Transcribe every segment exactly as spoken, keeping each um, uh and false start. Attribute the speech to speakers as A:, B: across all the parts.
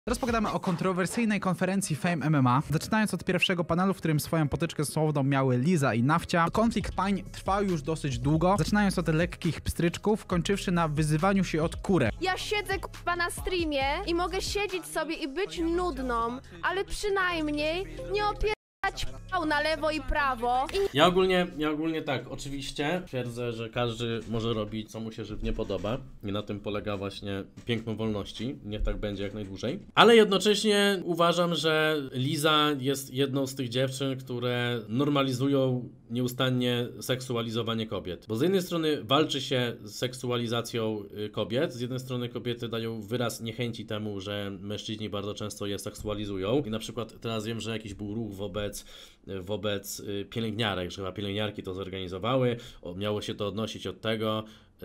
A: Teraz pogadamy o kontrowersyjnej konferencji Fame M M A. Zaczynając od pierwszego panelu, w którym swoją potyczkę słowną miały Liza i Nafcia. Konflikt pań trwał już dosyć długo, zaczynając od lekkich pstryczków, kończywszy na wyzywaniu się od kurę.
B: Ja siedzę k***a na streamie i mogę siedzieć sobie i być nudną, ale przynajmniej nie opierdać p***ał na lewo i prawo. I...
C: Ja ogólnie, ja ogólnie tak, oczywiście twierdzę, że każdy może robić, co mu się żywnie podoba i na tym polega właśnie piękno wolności, niech tak będzie jak najdłużej. Ale jednocześnie uważam, że Liza jest jedną z tych dziewczyn, które normalizują nieustannie seksualizowanie kobiet. Bo z jednej strony walczy się z seksualizacją kobiet, z jednej strony kobiety dają wyraz niechęci temu, że mężczyźni bardzo często je seksualizują. I na przykład teraz wiem, że jakiś był ruch wobec wobec pielęgniarek, że chyba pielęgniarki to zorganizowały. O, miało się to odnosić od tego,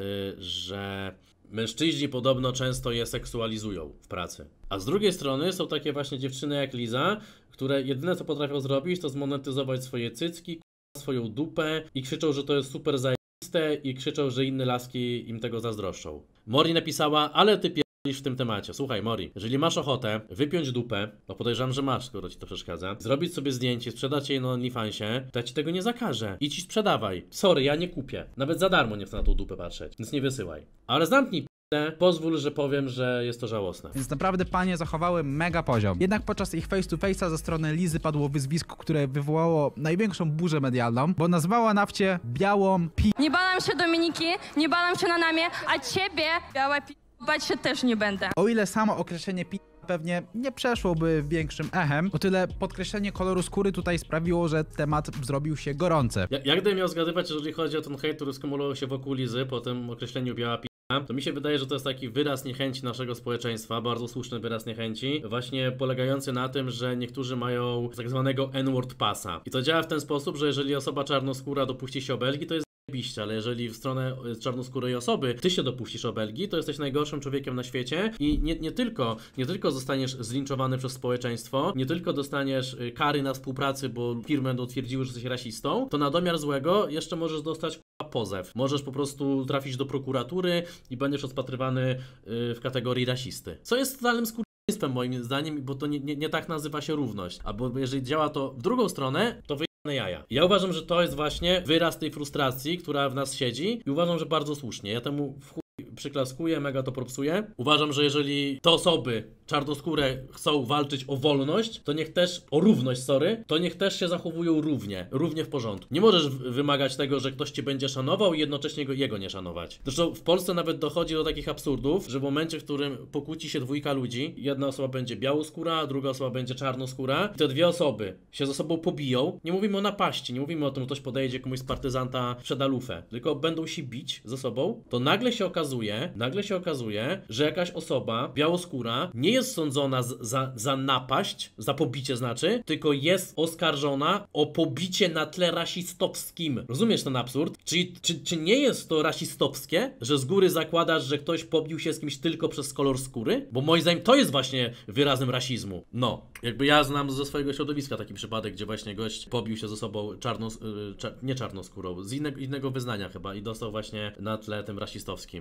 C: że mężczyźni podobno często je seksualizują w pracy. A z drugiej strony są takie właśnie dziewczyny jak Liza, które jedyne co potrafią zrobić, to zmonetyzować swoje cycki, swoją dupę i krzyczą, że to jest super zajebiste i krzyczą, że inne laski im tego zazdroszczą. Mori napisała, ale ty w tym temacie. Słuchaj, Mori, jeżeli masz ochotę wypiąć dupę, no podejrzewam, że masz, skoro ci to przeszkadza, zrobić sobie zdjęcie, sprzedać je na OnlyFansie, to ja ci tego nie zakażę. Idź i sprzedawaj. Sorry, ja nie kupię. Nawet za darmo nie chcę na tą dupę patrzeć, więc nie wysyłaj. Ale zamknij p***ę, pozwól, że powiem, że jest to żałosne.
A: Więc naprawdę panie zachowały mega poziom. Jednak podczas ich face to face'a ze strony Lizy padło wyzwisko, które wywołało największą burzę medialną, bo nazwała Nafcie białą pi...
D: Nie balam się Dominiki, nie balam się na namie, a ciebie, biała pi... bać się też nie będę.
A: O ile samo określenie pi... pewnie nie przeszłoby większym echem, o tyle podkreślenie koloru skóry tutaj sprawiło, że temat zrobił się gorący.
C: Ja, jak gdybym miał zgadywać, jeżeli chodzi o ten hejt, który skumulował się wokół Lizy po tym określeniu biała pi... to mi się wydaje, że to jest taki wyraz niechęci naszego społeczeństwa, bardzo słuszny wyraz niechęci, właśnie polegający na tym, że niektórzy mają tak zwanego N-word passa. I to działa w ten sposób, że jeżeli osoba czarnoskóra dopuści się obelgi, to jest zajebiście, ale jeżeli w stronę czarnoskórej osoby ty się dopuścisz obelgi, to jesteś najgorszym człowiekiem na świecie i nie, nie, tylko, nie tylko zostaniesz zlinczowany przez społeczeństwo, nie tylko dostaniesz kary na współpracy, bo firmy będą twierdziły, że jesteś rasistą, to na domiar złego jeszcze możesz dostać pozew. Możesz po prostu trafić do prokuratury i będziesz rozpatrywany w kategorii rasisty. Co jest totalnym skurwyństwem moim zdaniem, bo to nie, nie, nie tak nazywa się równość. Albo jeżeli działa to w drugą stronę, to jaja. Ja uważam, że to jest właśnie wyraz tej frustracji, która w nas siedzi i uważam, że bardzo słusznie. Ja temu w chuj przyklaskuję, mega to propsuję. Uważam, że jeżeli te osoby czarnoskóre chcą walczyć o wolność, to niech też, o równość, sorry, to niech też się zachowują równie, równie w porządku. Nie możesz wymagać tego, że ktoś cię będzie szanował i jednocześnie go, jego nie szanować. Zresztą w Polsce nawet dochodzi do takich absurdów, że w momencie, w którym pokłóci się dwójka ludzi, jedna osoba będzie białoskóra, a druga osoba będzie czarnoskóra i te dwie osoby się ze sobą pobiją, nie mówimy o napaści, nie mówimy o tym, że ktoś podejdzie komuś z partyzanta, sprzeda lufę, tylko będą się bić ze sobą, to nagle się okazuje, nagle się okazuje, że jakaś osoba białoskóra nie jest sądzona z, za, za napaść, za pobicie znaczy, tylko jest oskarżona o pobicie na tle rasistowskim. Rozumiesz ten absurd? Czyli czy, czy nie jest to rasistowskie, że z góry zakładasz, że ktoś pobił się z kimś tylko przez kolor skóry? Bo moim zdaniem to jest właśnie wyrazem rasizmu. No, jakby ja znam ze swojego środowiska taki przypadek, gdzie właśnie gość pobił się ze sobą czarno, czar, nie czarnoskórą, z innego, innego wyznania chyba i dostał właśnie na tle tym rasistowskim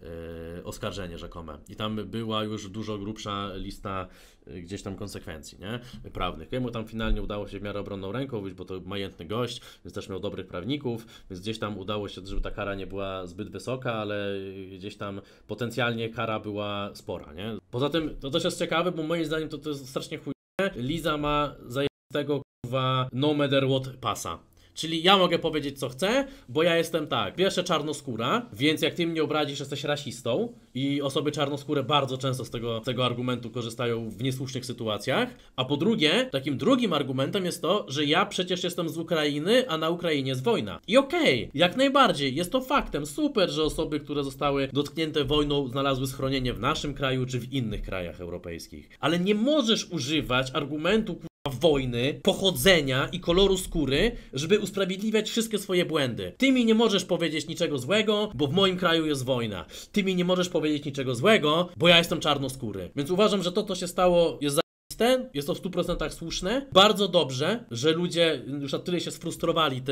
C: yy, oskarżenie rzekome. I tam była już dużo grubsza lista gdzieś tam konsekwencji, nie? Prawnych. Jemu tam finalnie udało się w miarę obronną ręką wyjść, bo to majętny gość, więc też miał dobrych prawników, więc gdzieś tam udało się, żeby ta kara nie była zbyt wysoka, ale gdzieś tam potencjalnie kara była spora, nie? Poza tym to też jest ciekawe, bo moim zdaniem to, to jest strasznie chujne. Liza ma zajętego kurwa no matter what pasa. Czyli ja mogę powiedzieć co chcę, bo ja jestem tak, pierwsze czarnoskóra, więc jak ty mnie obrazisz, jesteś rasistą i osoby czarnoskóre bardzo często z tego, tego argumentu korzystają w niesłusznych sytuacjach, a po drugie, takim drugim argumentem jest to, że ja przecież jestem z Ukrainy, a na Ukrainie jest wojna. I okej, okay, jak najbardziej, jest to faktem, super, że osoby, które zostały dotknięte wojną znalazły schronienie w naszym kraju czy w innych krajach europejskich. Ale nie możesz używać argumentu wojny, pochodzenia i koloru skóry, żeby usprawiedliwiać wszystkie swoje błędy. Ty mi nie możesz powiedzieć niczego złego, bo w moim kraju jest wojna. Ty mi nie możesz powiedzieć niczego złego, bo ja jestem czarnoskóry. Więc uważam, że to, co się stało, jest zajebiste, jest to w stu procentach słuszne. Bardzo dobrze, że ludzie już na tyle się sfrustrowali tym,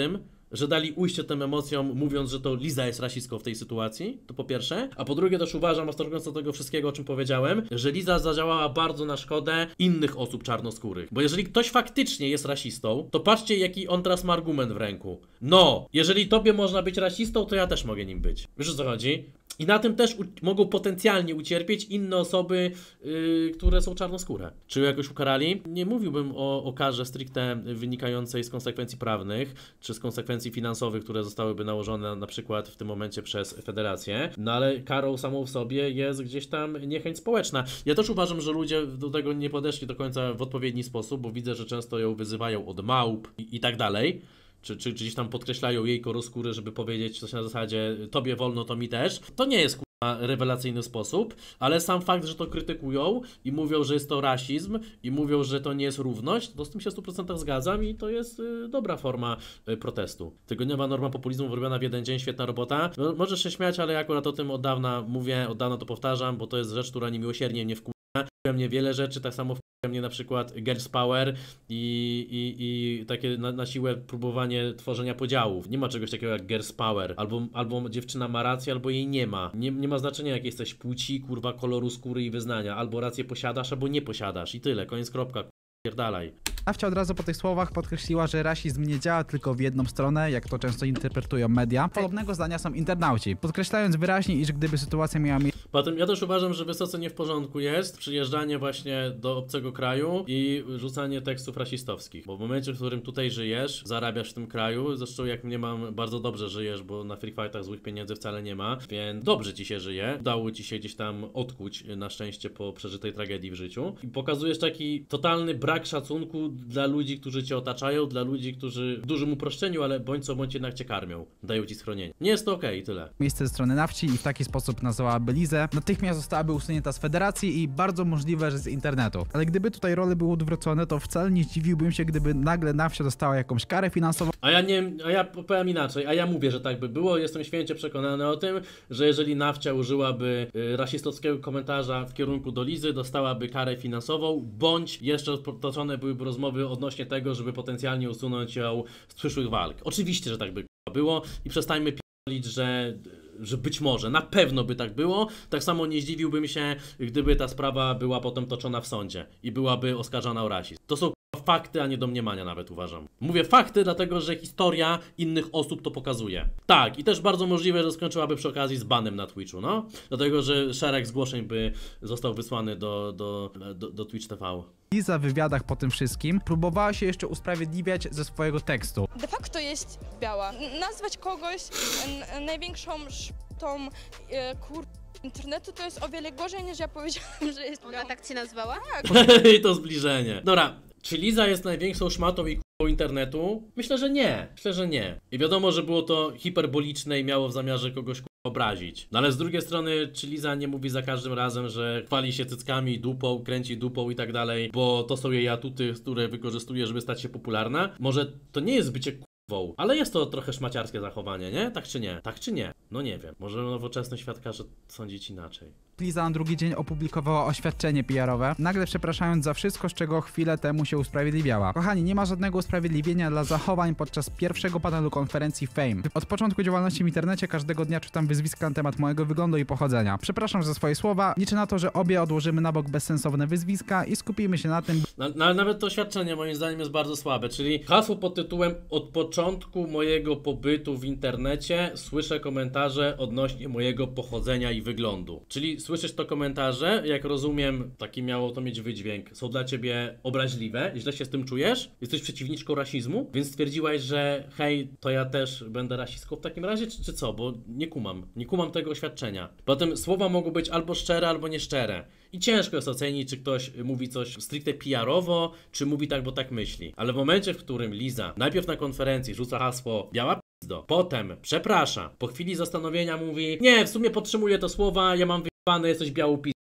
C: że dali ujście tym emocjom, mówiąc, że to Liza jest rasistką w tej sytuacji, to po pierwsze. A po drugie też uważam, abstrahując do tego wszystkiego, o czym powiedziałem, że Liza zadziałała bardzo na szkodę innych osób czarnoskórych. Bo jeżeli ktoś faktycznie jest rasistą, to patrzcie, jaki on teraz ma argument w ręku. No, jeżeli tobie można być rasistą, to ja też mogę nim być. Wiesz, o co chodzi? I na tym też mogą potencjalnie ucierpieć inne osoby, yy, które są czarnoskóre. Czy jakoś ukarali? Nie mówiłbym o, o karze stricte wynikającej z konsekwencji prawnych, czy z konsekwencji finansowych, które zostałyby nałożone na przykład w tym momencie przez federację, no ale karą samą w sobie jest gdzieś tam niechęć społeczna. Ja też uważam, że ludzie do tego nie podeszli do końca w odpowiedni sposób, bo widzę, że często ją wyzywają od małp i, i tak dalej. Czy, czy, czy gdzieś tam podkreślają jej kolor skóry, żeby powiedzieć coś na zasadzie tobie wolno, to mi też. To nie jest kurwa rewelacyjny sposób, ale sam fakt, że to krytykują i mówią, że jest to rasizm i mówią, że to nie jest równość, to z tym się w stu procentach zgadzam i to jest y, dobra forma y, protestu. Tygodniowa norma populizmu wyrobiona w jeden dzień, świetna robota. No, możesz się śmiać, ale ja akurat o tym od dawna mówię, od dawna to powtarzam, bo to jest rzecz, która niemiłosiernie mnie wkurza. Mnie wiele rzeczy, tak samo wkurza mnie na przykład Girls Power i, i, i takie na, na siłę próbowanie tworzenia podziałów. Nie ma czegoś takiego jak Girls Power. Albo, albo dziewczyna ma rację, albo jej nie ma. Nie, nie ma znaczenia, jak jesteś płci, kurwa, koloru skóry i wyznania. Albo rację posiadasz, albo nie posiadasz. I tyle, koniec, kropka. Pierdalaj.
A: Nawcia od razu po tych słowach podkreśliła, że rasizm nie działa tylko w jedną stronę, jak to często interpretują media. Podobnego zdania są internauci, podkreślając wyraźnie, iż gdyby sytuacja miała miejsce...
C: Potem ja też uważam, że wysoce nie w porządku jest przyjeżdżanie właśnie do obcego kraju i rzucanie tekstów rasistowskich. Bo w momencie, w którym tutaj żyjesz, zarabiasz w tym kraju, zresztą jak mnie mam, bardzo dobrze żyjesz, bo na free fightach złych pieniędzy wcale nie ma, więc dobrze ci się żyje. Udało ci się gdzieś tam odkuć na szczęście po przeżytej tragedii w życiu. I pokazujesz taki totalny brak szacunku dla ludzi, którzy cię otaczają, dla ludzi, którzy w dużym uproszczeniu, ale bądź co bądź jednak cię karmią. Dają ci schronienie. Nie jest to okej, okay, tyle.
A: Miejsce ze strony Nawci i w taki sposób nazwałaby Lizę, natychmiast zostałaby usunięta z federacji i bardzo możliwe, że z internetu. Ale gdyby tutaj role były odwrócone, to wcale nie zdziwiłbym się, gdyby nagle Nawcia dostała jakąś karę finansową.
C: A ja nie, a ja powiem inaczej, a ja mówię, że tak by było. Jestem święcie przekonany o tym, że jeżeli Nawcia użyłaby y, rasistowskiego komentarza w kierunku do Lizy, dostałaby karę finansową, bądź jeszcze toczone byłyby rozmowy odnośnie tego, żeby potencjalnie usunąć ją z przyszłych walk. Oczywiście, że tak by było i przestańmy p***lić, że, że być może, na pewno by tak było. Tak samo nie zdziwiłbym się, gdyby ta sprawa była potem toczona w sądzie i byłaby oskarżana o rasizm. To są fakty, a nie domniemania nawet, uważam. Mówię fakty, dlatego że historia innych osób to pokazuje. Tak, i też bardzo możliwe, że skończyłaby przy okazji z banem na Twitchu, no. Dlatego, że szereg zgłoszeń by został wysłany do, do, do, do Twitch T V.
A: Liza w wywiadach po tym wszystkim próbowała się jeszcze usprawiedliwiać ze swojego tekstu.
E: De facto jest biała. Nazwać kogoś n- największą szptą e, kur... internetu to jest o wiele gorzej niż ja powiedziałam, że jest biała.
B: Ona tak cię nazwała?
E: Tak.
C: I to zbliżenie. Dobra, czy Liza jest największą szmatą i k***ą internetu? Myślę, że nie. Myślę, że nie. I wiadomo, że było to hiperboliczne i miało w zamiarze kogoś obrazić. No ale z drugiej strony, czy Liza nie mówi za każdym razem, że chwali się cyckami, dupą, kręci dupą i tak dalej, bo to są jej atuty, które wykorzystuje, żeby stać się popularna? Może to nie jest bycie k***ą, ale jest to trochę szmaciarskie zachowanie, nie? Tak czy nie? Tak czy nie? No nie wiem. Może nowoczesny świat każe sądzić inaczej.
A: Liza na drugi dzień opublikowała oświadczenie P R-owe, nagle przepraszając za wszystko, z czego chwilę temu się usprawiedliwiała. Kochani, nie ma żadnego usprawiedliwienia dla zachowań podczas pierwszego panelu konferencji Fame. Od początku działalności w internecie każdego dnia czytam wyzwiska na temat mojego wyglądu i pochodzenia. Przepraszam za swoje słowa, liczę na to, że obie odłożymy na bok bezsensowne wyzwiska i skupimy się na tym...
C: No, no, nawet to oświadczenie moim zdaniem jest bardzo słabe, czyli hasło pod tytułem od początku mojego pobytu w internecie słyszę komentarze odnośnie mojego pochodzenia i wyglądu. Czyli słyszysz to komentarze, jak rozumiem, taki miało to mieć wydźwięk, są dla ciebie obraźliwe, źle się z tym czujesz, jesteś przeciwniczką rasizmu, więc stwierdziłaś, że hej, to ja też będę rasistką w takim razie, czy, czy co, bo nie kumam, nie kumam tego oświadczenia. Potem słowa mogą być albo szczere, albo nieszczere. I ciężko jest ocenić, czy ktoś mówi coś stricte P R-owo, czy mówi tak, bo tak myśli. Ale w momencie, w którym Liza najpierw na konferencji rzuca hasło biała p***do, potem przeprasza, po chwili zastanowienia mówi nie, w sumie podtrzymuję to słowa, ja mam wyjebane, jesteś białą p***dą,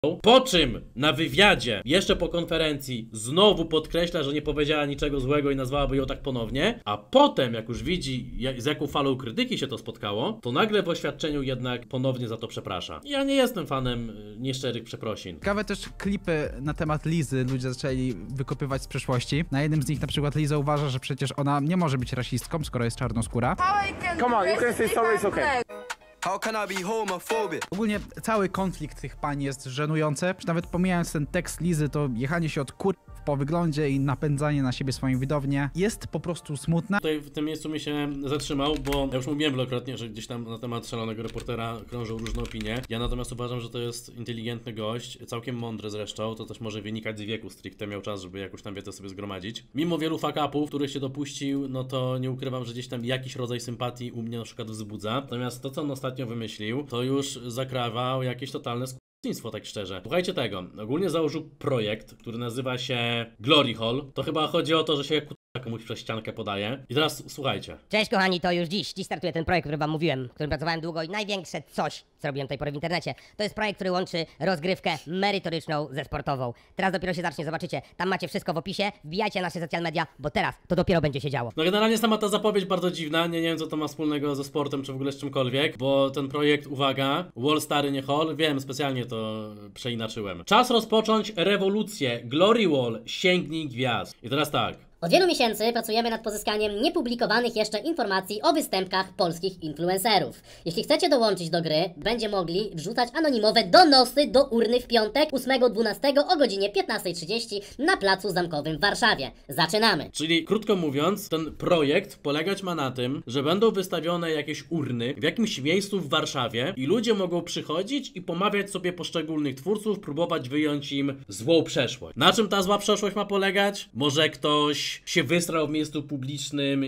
C: Po czym na wywiadzie, jeszcze po konferencji, znowu podkreśla, że nie powiedziała niczego złego i nazwałaby ją tak ponownie, a potem, jak już widzi, jak, z jaką falą krytyki się to spotkało, to nagle w oświadczeniu jednak ponownie za to przeprasza. Ja nie jestem fanem y, nieszczerych przeprosin.
A: Ciekawe też klipy na temat Lizy ludzie zaczęli wykopywać z przeszłości. Na jednym z nich na przykład Liza uważa, że przecież ona nie może być rasistką, skoro jest czarnoskóra.
F: Come on, you can say sorry, it's okay.
G: How can I be homophobic?
A: Ogólnie cały konflikt tych pań jest żenujący. Nawet pomijając ten tekst Lizy, to jechanie się od kur... po wyglądzie i napędzanie na siebie swoją widownię jest po prostu smutne.
C: Tutaj w tym miejscu mi się zatrzymał, bo ja już mówiłem wielokrotnie, że gdzieś tam na temat szalonego reportera krążą różne opinie. Ja natomiast uważam, że to jest inteligentny gość, całkiem mądry zresztą, to też może wynikać z wieku stricte, miał czas, żeby jakąś tam wiedzę sobie zgromadzić. Mimo wielu fuck-upów, których się dopuścił, no to nie ukrywam, że gdzieś tam jakiś rodzaj sympatii u mnie na przykład wzbudza. Natomiast to, co on ostatnio wymyślił, to już zakrawał jakieś totalne tak szczerze. Słuchajcie tego, ogólnie założył projekt, który nazywa się Glory Hall. To chyba chodzi o to, że się komuś przez ściankę podaje. I teraz słuchajcie.
H: Cześć kochani, to już dziś. Dziś startuje ten projekt, o którym wam mówiłem, w którym pracowałem długo i największe coś, co robiłem do tej pory w internecie. To jest projekt, który łączy rozgrywkę merytoryczną ze sportową. Teraz dopiero się zacznie, zobaczycie. Tam macie wszystko w opisie, wbijajcie na nasze social media, bo teraz to dopiero będzie się działo.
C: No generalnie sama ta zapowiedź bardzo dziwna, nie, nie wiem co to ma wspólnego ze sportem, czy w ogóle z czymkolwiek, bo ten projekt, uwaga, Wall Stary nie Hall, wiem, specjalnie to przeinaczyłem. Czas rozpocząć rewolucję, Glory Wall, sięgnij gwiazd. I teraz tak.
I: Od wielu miesięcy pracujemy nad pozyskaniem niepublikowanych jeszcze informacji o występkach polskich influencerów. Jeśli chcecie dołączyć do gry, będzie mogli wrzucać anonimowe donosy do urny w piątek ósmego dwunastego o godzinie piętnastej trzydzieści na Placu Zamkowym w Warszawie. Zaczynamy!
C: Czyli krótko mówiąc, ten projekt polegać ma na tym, że będą wystawione jakieś urny w jakimś miejscu w Warszawie i ludzie mogą przychodzić i pomawiać sobie poszczególnych twórców, próbować wyjąć im złą przeszłość. Na czym ta zła przeszłość ma polegać? Może ktoś się wysrał w miejscu publicznym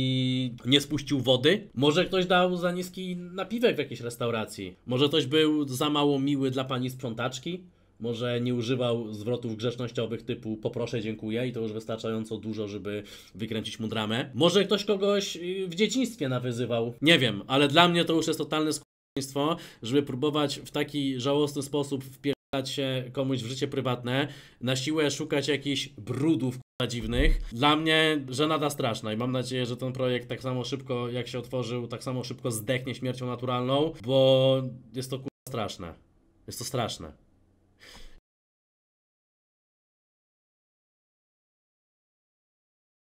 C: i nie spuścił wody? Może ktoś dał za niski napiwek w jakiejś restauracji? Może ktoś był za mało miły dla pani sprzątaczki? Może nie używał zwrotów grzecznościowych typu poproszę, dziękuję i to już wystarczająco dużo, żeby wykręcić mu dramę? Może ktoś kogoś w dzieciństwie nawyzywał? Nie wiem, ale dla mnie to już jest totalne skłamstwo, żeby próbować w taki żałosny sposób wpierdać się komuś w życie prywatne, na siłę szukać jakichś brudów dziwnych. Dla mnie żenada straszna i mam nadzieję, że ten projekt tak samo szybko jak się otworzył, tak samo szybko zdechnie śmiercią naturalną, bo jest to kurwa straszne. Jest to straszne.